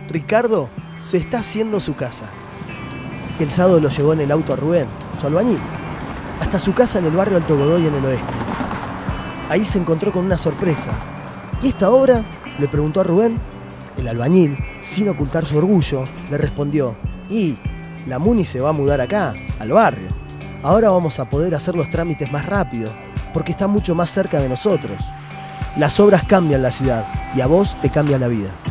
Ricardo se está haciendo su casa. El sábado lo llevó en el auto a Rubén, su albañil, hasta su casa en el barrio Alto Godoy en el oeste. Ahí se encontró con una sorpresa. ¿Y esta obra?, le preguntó a Rubén. El albañil, sin ocultar su orgullo, le respondió: y la Muni se va a mudar acá, al barrio. Ahora vamos a poder hacer los trámites más rápido, porque está mucho más cerca de nosotros. Las obras cambian la ciudad y a vos te cambian la vida.